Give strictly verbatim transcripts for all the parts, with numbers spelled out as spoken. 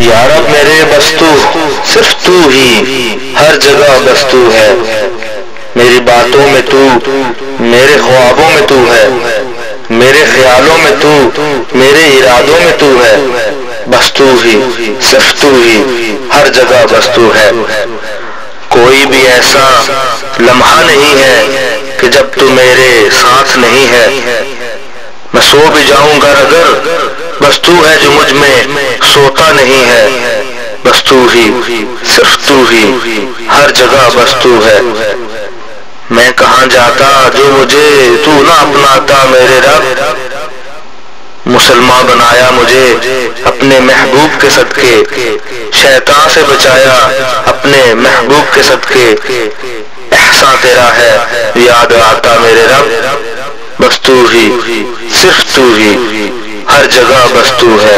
یا رب میرے بس تو صرف تو ہی ہر جگہ بس تو ہے، میری باتوں میں تو، میرے خوابوں میں تو ہے، میرے خیالوں میں تو، میرے ارادوں میں تو ہے، بس تو ہی صرف تو ہی ہر جگہ بس تو ہے۔ کوئی بھی ایسا لمحہ نہیں ہے کہ جب تو میرے ساتھ نہیں ہے، میں سو بھی جاؤں گا اگر بس تو ہے جو مجھ میں سوتا نہیں ہے، بس تو ہی صرف تو ہی ہر جگہ بس تو ہے۔ میں کہاں جاتا جو مجھے تو نہ اپناتا میرے رب، مسلمان بنایا مجھے اپنے محبوب کے صدقے، شیطان سے بچایا اپنے محبوب کے صدقے، احسان تیرا ہے یاد آتا میرے رب، بس تو ہی صرف تو ہی ہر جگہ بس تو ہے۔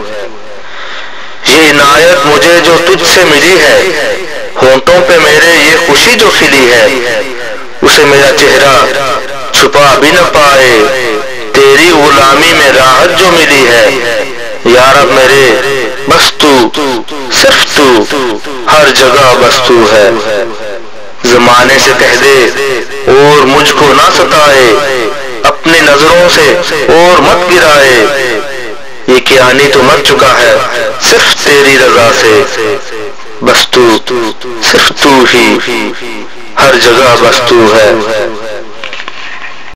یہ عنایت مجھے جو تجھ سے ملی ہے، ہونٹوں پہ میرے یہ خوشی جو کھلی ہے، اسے میرا چہرہ چھپا بھی نہ پائے، تیری غلامی میں راحت جو ملی ہے، یا رب میرے بس تو صرف تو ہر جگہ بس تو ہے۔ زمانے سے کہہ دے اور مجھ کو نہ ستائے، اپنی نظروں سے اور مت گرائے، یہ کیانی تو مر چکا ہے صرف تیری رضا سے، بس تو صرف تو ہی ہر جگہ بس تو ہے۔